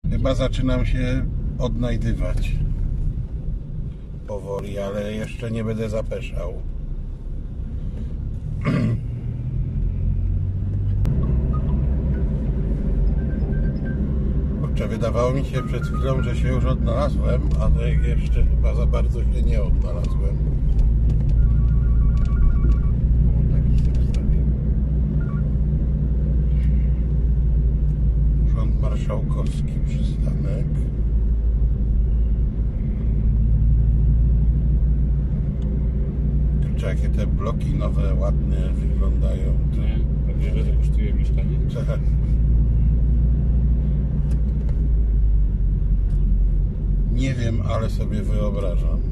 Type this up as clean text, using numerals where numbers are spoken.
Chyba zaczynam się odnajdywać powoli, ale jeszcze nie będę zapeszał. Kurczę, wydawało mi się przed chwilą, że się już odnalazłem, ale jeszcze chyba za bardzo się nie odnalazłem. Urząd Marszałkowski, przystanek. Kurczę, jakie te bloki nowe, ładne wyglądają. Nie, a wiele to kosztuje mieszkanie? Nie wiem, ale sobie wyobrażam.